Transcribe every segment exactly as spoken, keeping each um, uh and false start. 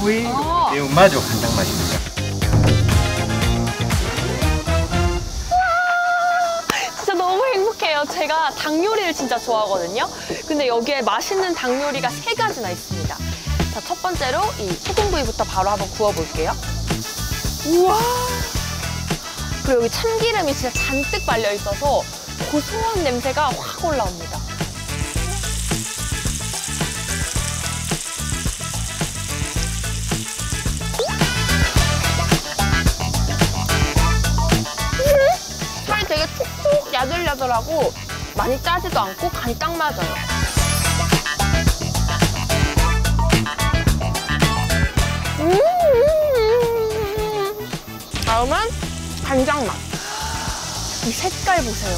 부위 아. 매운맛으로 간장 맛입니다. 진짜 너무 행복해요. 제가 닭 요리를 진짜 좋아하거든요. 근데 여기에 맛있는 닭 요리가 세 가지나 있습니다. 자, 첫 번째로 이 소금 부위부터 바로 한번 구워볼게요. 우와! 그리고 여기 참기름이 진짜 잔뜩 발려 있어서 고소한 냄새가 확 올라옵니다. 살이 되게 촉촉 야들야들하고 많이 짜지도 않고 간이 딱 맞아요. 음 다음은 간장 맛. 이 색깔 보세요.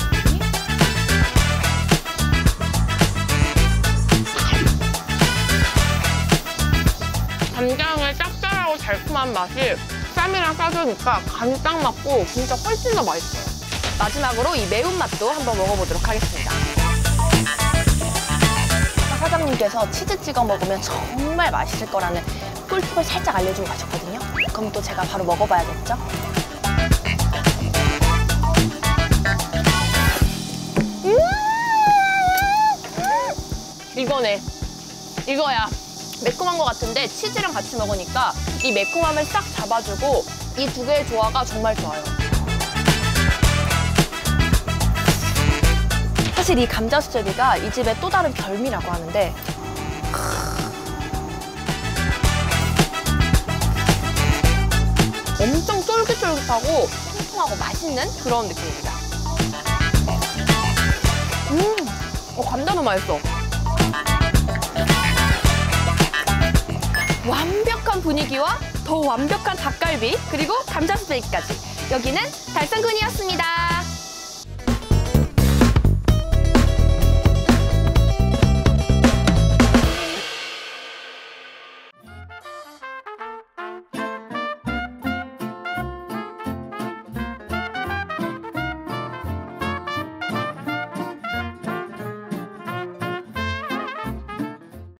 간장의 짭짤하고 달콤한 맛이 쌈이랑 싸주니까 간이 딱 맞고 진짜 훨씬 더 맛있어요. 마지막으로 이 매운맛도 한번 먹어보도록 하겠습니다. 사장님께서 치즈 찍어 먹으면 정말 맛있을 거라는 꿀팁을 살짝 알려주고 가셨거든요. 그럼 또 제가 바로 먹어봐야겠죠? 음 이거네. 이거야. 매콤한 것 같은데 치즈랑 같이 먹으니까 이 매콤함을 싹 잡아주고 이 두 개의 조화가 정말 좋아요. 사실 이 감자 수제비가 이 집의 또 다른 별미라고 하는데 엄청 쫄깃쫄깃하고 통통하고 맛있는 그런 느낌입니다. 음, 어, 감자도 맛있어. 완벽한 분위기와 더 완벽한 닭갈비 그리고 감자 수제비까지. 여기는 달성군이었습니다.